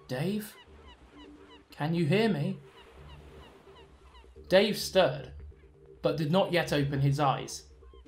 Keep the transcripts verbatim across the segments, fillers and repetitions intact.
Dave? Can you hear me? Dave stirred, but did not yet open his eyes.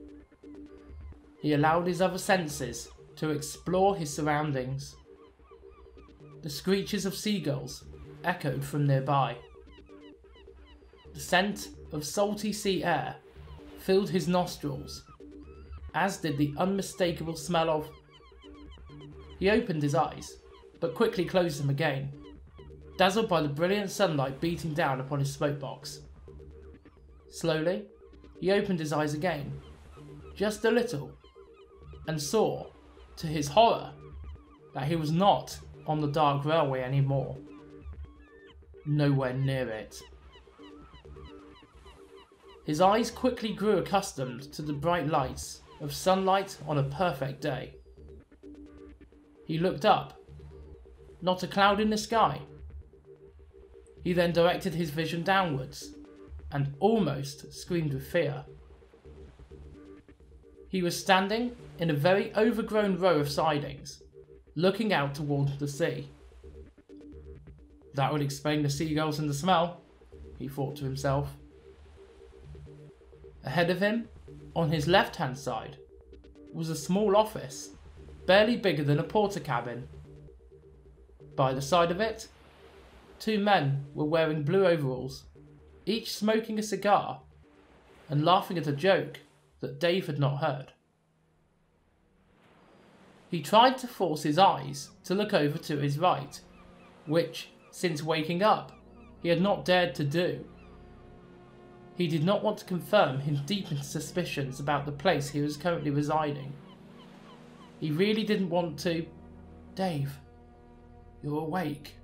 He allowed his other senses to explore his surroundings. The screeches of seagulls echoed from nearby. The scent of salty sea air filled his nostrils, as did the unmistakable smell of... He opened his eyes, but quickly closed them again, dazzled by the brilliant sunlight beating down upon his smokebox. Slowly, he opened his eyes again, just a little, and saw, to his horror, that he was not on the dark railway anymore. Nowhere near it. His eyes quickly grew accustomed to the bright lights of sunlight on a perfect day. He looked up. Not a cloud in the sky. He then directed his vision downwards, and almost screamed with fear. He was standing in a very overgrown row of sidings, looking out towards the sea. That would explain the seagulls and the smell, he thought to himself. Ahead of him, on his left-hand side, was a small office, barely bigger than a porter cabin. By the side of it, two men were wearing blue overalls, each smoking a cigar and laughing at a joke that Dave had not heard. He tried to force his eyes to look over to his right, which, since waking up, he had not dared to do. He did not want to confirm his deepened suspicions about the place he was currently residing. He really didn't want to... Dave, you're awake.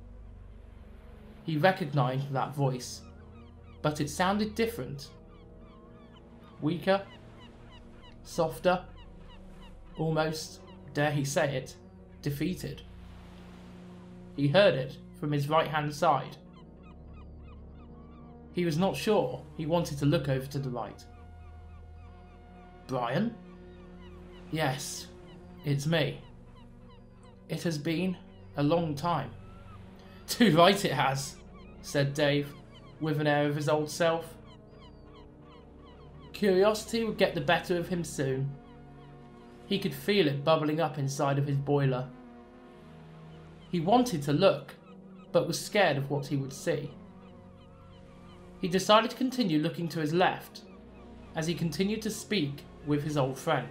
He recognised that voice, but it sounded different. Weaker, softer, almost, dare he say it, defeated. He heard it from his right-hand side. He was not sure he wanted to look over to the right. Brian? Yes, it's me. It has been a long time. Too right it has, said Dave, with an air of his old self. Curiosity would get the better of him soon. He could feel it bubbling up inside of his boiler. He wanted to look, but was scared of what he would see. He decided to continue looking to his left, as he continued to speak with his old friend.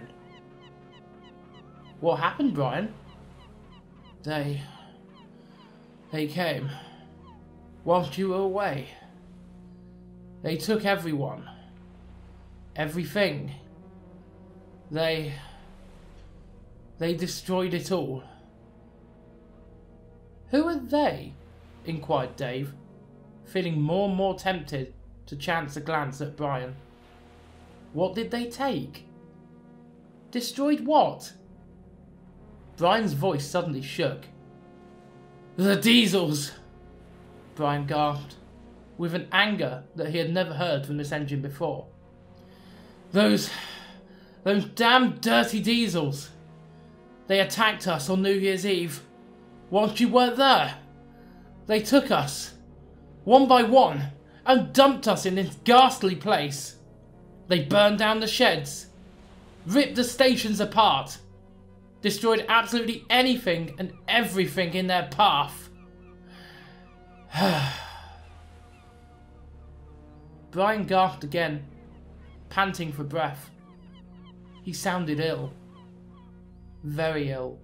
What happened, Brian? They... They came, whilst you were away. They took everyone. Everything. They... They destroyed it all. Who are they? Inquired Dave, feeling more and more tempted to chance a glance at Brian. What did they take? Destroyed what? Brian's voice suddenly shook. The diesels! Brian gasped, with an anger that he had never heard from this engine before. Those... those damn dirty diesels! They attacked us on New Year's Eve, whilst you weren't there. They took us, one by one, and dumped us in this ghastly place. They burned down the sheds, ripped the stations apart, destroyed absolutely anything and everything in their path. Brian gasped again, panting for breath. He sounded ill. Very ill.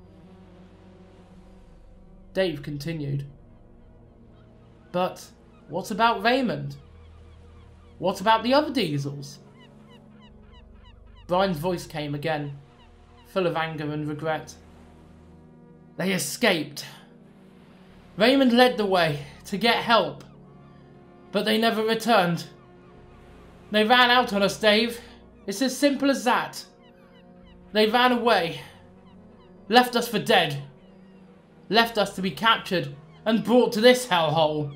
Dave continued. But what about Raymond? What about the other diesels? Brian's voice came again, full of anger and regret. They escaped. Raymond led the way to get help, but they never returned. They ran out on us, Dave. It's as simple as that. They ran away, left us for dead, left us to be captured and brought to this hellhole.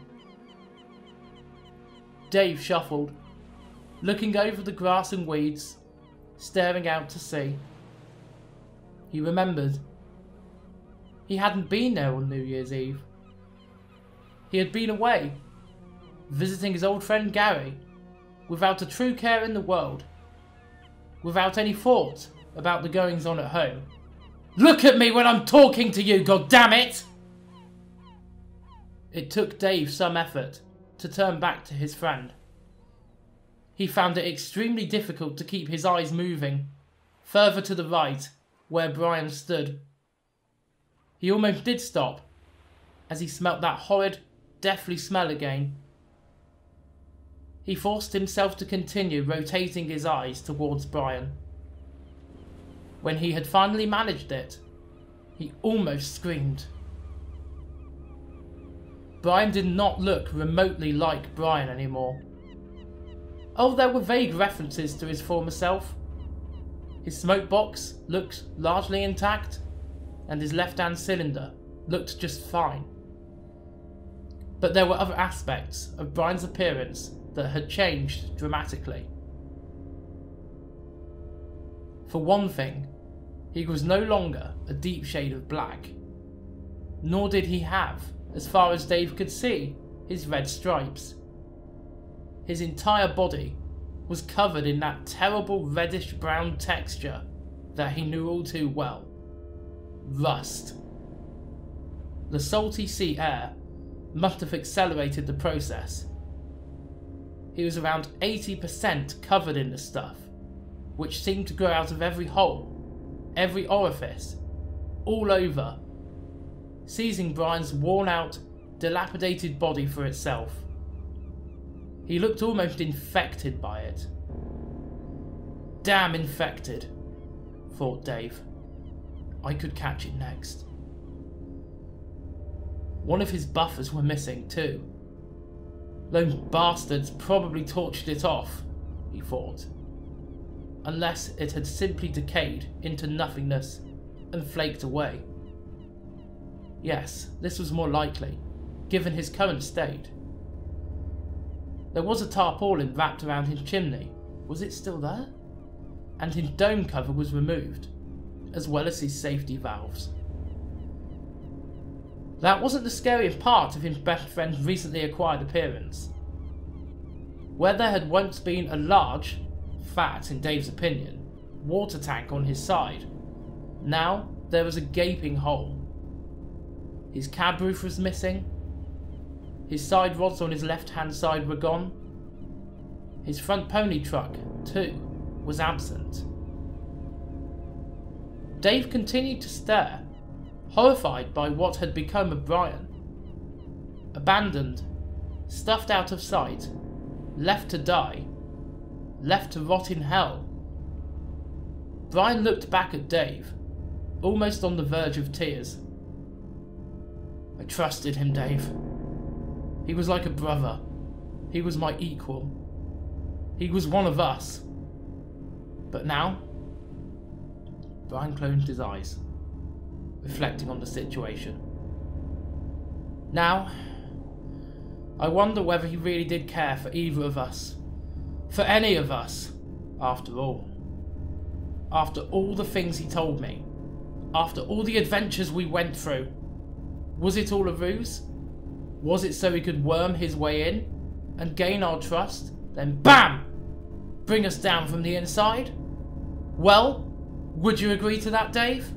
Dave shuffled, looking over the grass and weeds, staring out to sea. He remembered. He hadn't been there on New Year's Eve. He had been away, visiting his old friend Gary, without a true care in the world, without any thought about the goings-on at home. Look at me when I'm talking to you, goddammit! It took Dave some effort to turn back to his friend. He found it extremely difficult to keep his eyes moving further to the right, where Brian stood. He almost did stop, as he smelt that horrid, deathly smell again. He forced himself to continue rotating his eyes towards Brian. When he had finally managed it, he almost screamed. Brian did not look remotely like Brian anymore. Oh, there were vague references to his former self. His smoke box looked largely intact, and his left-hand cylinder looked just fine. But there were other aspects of Brian's appearance that had changed dramatically. For one thing, he was no longer a deep shade of black, nor did he have, as far as Dave could see, his red stripes. His entire body was covered in that terrible reddish-brown texture that he knew all too well. Rust. The salty sea air must have accelerated the process. He was around eighty percent covered in the stuff, which seemed to grow out of every hole, every orifice, all over, seizing Brian's worn-out, dilapidated body for itself. He looked almost infected by it. Damn infected, thought Dave. I could catch it next. One of his buffers were missing too. Those bastards probably torched it off, he thought. Unless it had simply decayed into nothingness and flaked away. Yes, this was more likely, given his current state. There was a tarpaulin wrapped around his chimney. Was it still there? And his dome cover was removed, as well as his safety valves. That wasn't the scariest part of his best friend's recently acquired appearance. Where there had once been a large, fat in Dave's opinion, water tank on his side, now there was a gaping hole. His cab roof was missing. His side rods on his left-hand side were gone. His front pony truck, too, was absent. Dave continued to stare, horrified by what had become of Brian. Abandoned, stuffed out of sight, left to die, left to rot in hell. Brian looked back at Dave, almost on the verge of tears. I trusted him, Dave. He was like a brother. He was my equal. He was one of us. But now? Brian closed his eyes, reflecting on the situation. Now, I wonder whether he really did care for either of us. For any of us, after all. After all the things he told me. After all the adventures we went through. Was it all a ruse? Was it so he could worm his way in and gain our trust, then BAM! Bring us down from the inside? Well, would you agree to that, Dave?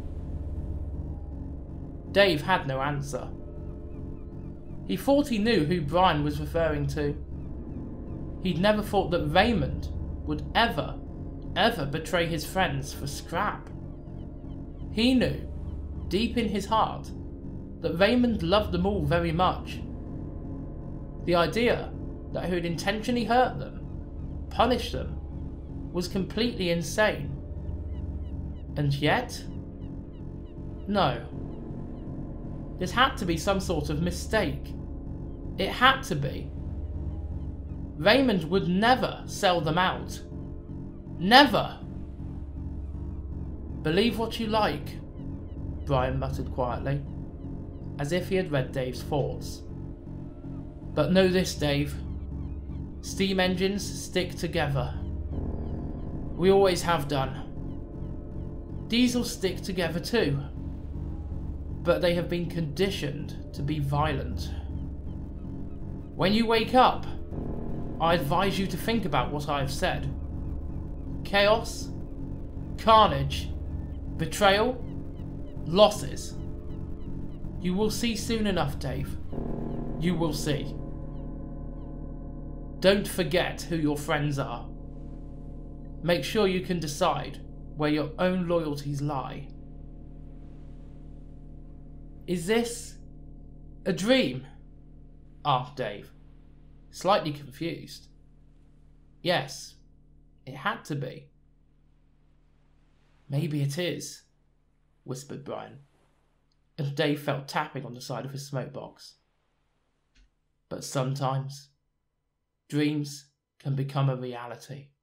Dave had no answer. He thought he knew who Brian was referring to. He'd never thought that Raymond would ever, ever betray his friends for scrap. He knew, deep in his heart, that Raymond loved them all very much. The idea that he would intentionally hurt them, punish them, was completely insane. And yet? No. This had to be some sort of mistake. It had to be. Raymond would never sell them out. Never! Believe what you like, Brian muttered quietly, as if he had read Dave's thoughts. But know this, Dave. Steam engines stick together. We always have done. Diesels stick together too. but they have been conditioned to be violent. When you wake up, I advise you to think about what I have said. Chaos, carnage, betrayal, losses. You will see soon enough, Dave. You will see. Don't forget who your friends are. Make sure you can decide where your own loyalties lie. Is this a dream? Asked Dave, slightly confused. Yes, it had to be. Maybe it is, whispered Brian, and Dave felt tapping on the side of his smoke box. But sometimes, dreams can become a reality.